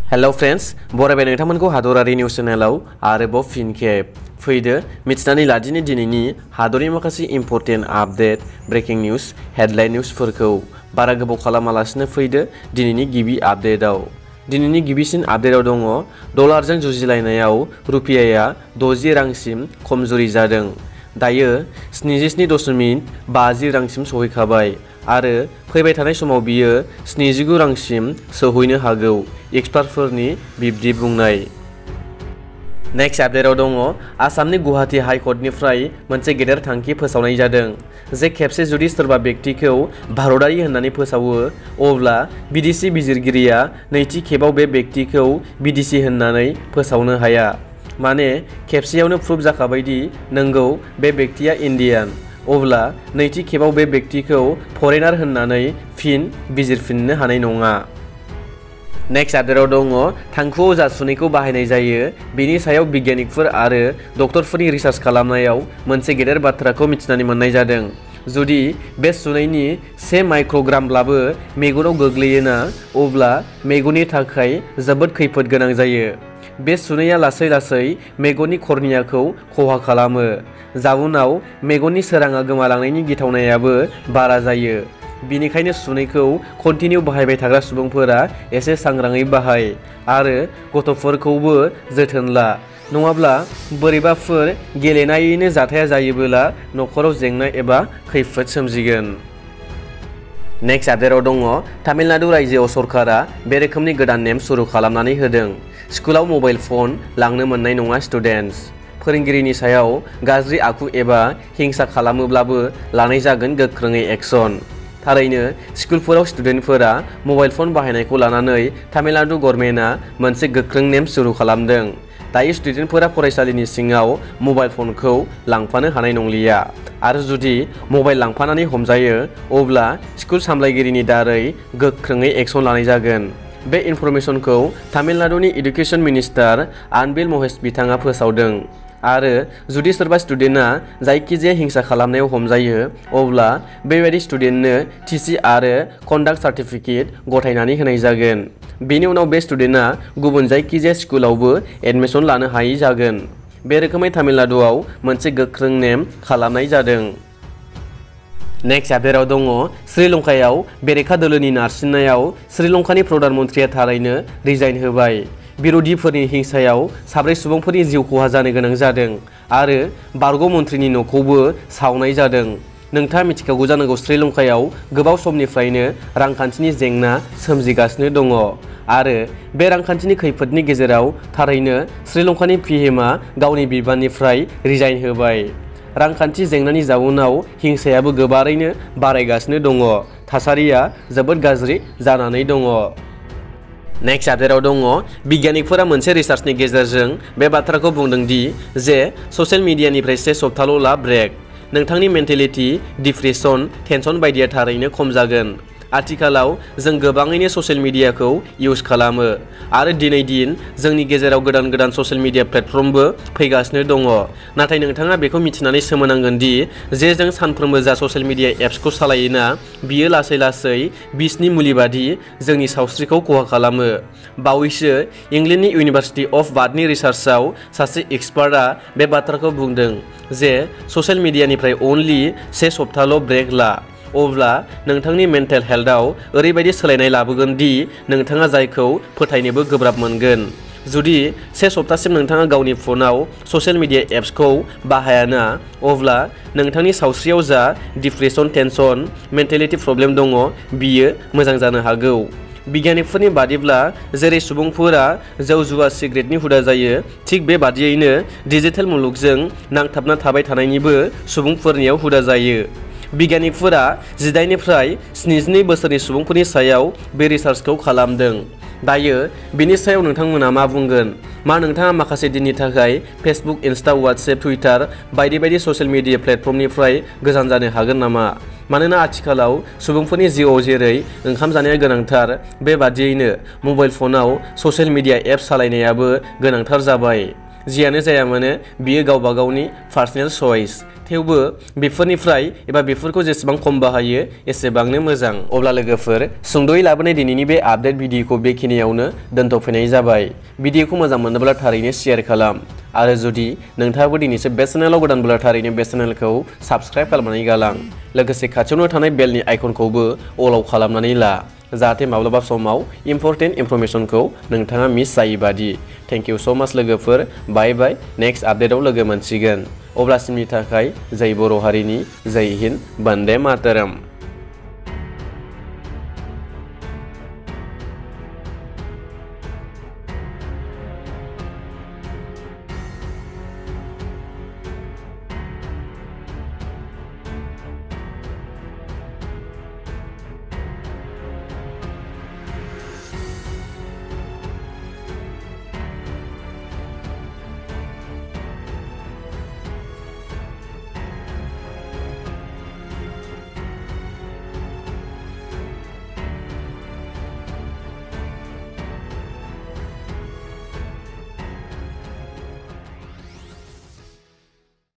Hello friends बरायबाय नोंथांमोनखौ हादरारि news चेनेलाव आरोबाव fin खेब फैदो मिथिनानै लादिनि दिनैनि हादरनि माखासे important update breaking news headline निउसफोरखौ बारा गोबाव खालामालासिनो फैदो दिनैनि गिबि आपडेटआव दिनैनि गिबिसिन आपडेटआव दङ डलारजों जुजिलायनायाव रुपियाया 60 रांसिम खमजुरि जादों दायो 77.50 रांसिम सहैखाबाय आरो फैबाय थानाय समाव बियो 79 रांसिम सौहैनो हागौ एक्सपार्टफोरनि बिब्दि बुंनाय नेक्स्ट आपडेटआव दङ आसामनि गुवाहाटी हाइकर्टनिफ्राय मोनसे गेदेर थांखि फोसावनाय जादों जे खेबसे जुदि सोरबा व्यक्तिखौ भारतारि होननानै फोसावो अब्ला बिदेशी बिजिरगिरिया नैथि खेबाव बे व्यक्तिखौ बिदेशी होननानै फोसावनो हाया माने खेबसेयावनो प्रुफ जाखाबायदि नंगौ बे व्यक्तिया इन्डियान अब्ला नैथि खेबाव बे व्यक्तिखौ फरेनार होननानै फिन बिजिरफिननो हानाय नङा नेक्स्ट आपडेटआव दङ थांखुआव जा सुनैखौ बाहायनाय जायो बेनि सायाव बिगियानिकफोर आरो डक्टरफोरनि रिसार्च खालामनायाव मोनसे गेदेर बाथ्राखौ मिथिनानै मोननाय जादों जुदि बे सुनैनि 1 माइक्रग्रामब्लाबो मेगनाव गोग्लैयोना अब्ला मेगननि थाखाय जोबोद खैफोद गोनां जायो बे सुनैया लासै लासै मेगननि कर्नियाखौ खहा खालामो जाउनाव मेगननि सोराङा गोमालांनायनि गिथावनायाबो बारा जायो बिनिखायनो सुनैखौ कन्टिनिउ बाहायबाय थाग्रा सुबुंफोरा एसे सांग्राङै बाहाय आरो गथ'फोरखौबो जोथोन ला नङाब्ला बोरैबाफोर गेलेनायैनो जाथाया जायोबोला न'खराव जेंना एबा खैफोद सोमजिगोन नेक्स्ट आपडेटआव दङ तामिलनाडु रायजोआव सरकारा बे रोखोमनि गोदान नेम सुरु खालामनानै होदों स्कुलाव मबाइल फन लांनो मोननाय नङा स्टुडेन्टस फोरोंगिरिनि सायाव गाज्रि आखु एबा हिंसा खालामोब्लाबो लानाय जागोन गोख्रोङै एक्शन थारैनो स्कुलफोराव स्टुडेन्टफोरा मबाइल फन बाहायनायखौ लानानै तामिलनाडु गभर्नमेन्टआ मोनसे गोख्रों नेम सुरु खालामदों दायो स्टुडेन्टफोरा फरायसालिनि सिङाव मबाइल फनखौ लांफानो हानाय नंलिया आरो जुदि मबाइल लांफानानै हमजायो अब्ला स्कुल सामलायगिरिनि दारै गोख्रोङै एक्शन लानाय जागोन बे इनफरमेशनखौ तामिलनाडुनि एडुकेशन मिनिस्टार आनबिल महेश बिथाङा फोसावदों आरो जुदि सोरबा स्टुडेन्टआ जायखिजाया हिंसा खालामनायाव हमजायो अब्ला बेबायदि स्टुडेन्टनो टिसि आरो कन्डाक्ट सार्टिफिकेट गथायनानै होनाय जागोन बेनि उनाव बे स्टुडेन्टआ गुबुन जायखिजाया स्कुलावबो एडमिशन लानो हायै जागोन बे रोखोमै तामिलनाडुआव मोनसे गोख्रों नेम खालामनाय जादों नेक्स्ट आपडेटआव दङ श्रीलंकायाव बेरेखा दोलोनि नारसिननायाव श्रीलंकानि प्रधान मन्त्रिया थारैनो रिजाइन होबाय बिरोधिफोरनि हिंसायाव 7 सुबुंफोरनि जिउ खहा जानो गोनां जादों आरो बारग' मन्थ्रिनि न'खौबो सावनाय जादों नोंथाङा मिथिखागौ जानांगौ श्रीलंकायाव गोबाव समनिफ्रायनो रांखान्थिनि जेंना सोमजिगासिनो दङ आरो बे रांखान्थिनि खैफोदनि गेजेराव थारैनो श्रीलंकानि पिएमआ गावनि बिबाननिफ्राय रिजाइन होबाय रांखान्थि जेंनानि जाउनाव हिंसायाबो गोबारैनो बारायगासिनो दङ थासारिया जोबोद गाज्रि जानानै दङ नेक्स्ट आपडेटआव दङ बिगियानिकफोरा मोनसे रिसार्चनि गेजेरजों बे बाथ्राखौ बुंदों दि जे ससियेल मिडियानिफ्राय 1 सप्ताल' ला ब्रेक नोंथांनि मेन्टेलिटि डिप्रेसन टेनसन बायदिया थारैनो खम जागोन आथिखालाव जों गोबाङैनो ससियेल मिडियाखौ इउज खालामो आरो दिनै दिन जोंनि गेजेराव गोदान ससियेल मिडिया प्लेटफर्मबो फैगासिनो दङ नाथाय नोंथाङा बेखौ मिथिनानै सोमोनांगोन दि जे जों सानफ्रोमबो जा ससियेल मिडिया एप्सखौ सालायोना बियो लासै लासै बिसनि मुलि बादि जोंनि सावस्रिखौ खहा खालामो बावैसो इंलेन्डनि इउनिभार्सिटि अफ बाथनि रिसार्चआव सासे एक्सपार्टआ बे बाथ्राखौ बुंदों जे ससियेल मिडियानिफ्राय अनलि 1 सप्ताल' ब्रेक ला अब्ला नोंथांनि मेन्टेल हेल्थआव ओरैबायदि सोलायनाय लाबोगोन दि नोंथाङा जायखौ फोथायनोबो गोब्राब मोनगोन जुदि 1 सप्तासिम नोंथाङा गावनि फनाव ससियेल मिडिया एप्सखौ बाहायाना अब्ला नोंथांनि सावस्रियाव जा डिप्रेसन टेनसन मेन्टेलिटि प्रब्लेम दङ बियो मोजां जानो हागौ बिगियानिकफोरनि बादिब्ला जेरै सुबुंफोरा जौ जुवा सिगारेटनि हुदा जायो थिग बेबादियैनो डिजिटेल मुलुगजों नांथाबना थाबाय थानायनिबो सुबुंफोरनियाव हुदा जायो बिगियानिकफोरा 18 निफ्राय 72 बोसोरनि सुबुंफोरनि सायाव बे रिसार्चखौ खालामदों दायो बिनि सायाव नोंथांमोना मा बुंगोन मा नोंथाङा माखासे दिननि थाखाय फेसबुक इन्स्टा वाट्सएप टुइटार बायदि ससियेल मिडिया प्लेटफर्मनिफ्राय गोजान जानो हागोन नामा मानोना आथिखालाव सुबुंफोरनि जिउआव जेरै ओंखाम जानाया गोनांथार बेबादियैनो मबाइल फनाव ससियेल मिडिया एप्स सालायनायाबो गोनांथार जाबाय जियानो जाया मानो बियो गावबा गावनि पार्सनेल चॉइस थेवबो बेफोरनिफ्राय एबा बेफोरखौ जेसेबां खम बाहायो एसेबांनो मोजां। अब्ला लोगोफोर सुंद'यै लाबोनाय दिनैनि बे आपडेट भिडिअखौ बेखिनियावनो दोनथ'फैनाय जाबाय। भिडिअखौ मोजां मोनोब्ला थारैनो शेयार खालाम आरो जुदि नोंथाङाबो दिनैसो बे चेनेलाव गोदानब्ला थारैनो बे चेनेलखौ साबस्क्राइब खालामनानै गालां। लोगोसे खाथियावनो थानाय बेलनि आइकनखौबो अलाव खालामनानै ला जाहाथे माब्लाबा समाव इम्परटेन्ट इनफरमेसनखौ नोंथाङा मिस जायै बादि। थेंक इउ स' माच लोगोफोर। Bye bye. नेक्स्ट आपडेटआव लोगो मोनसिगोन। अब्लासिमनि थाखाय जै बर' हारिनि जै हिन्द, बन्दे मातरम।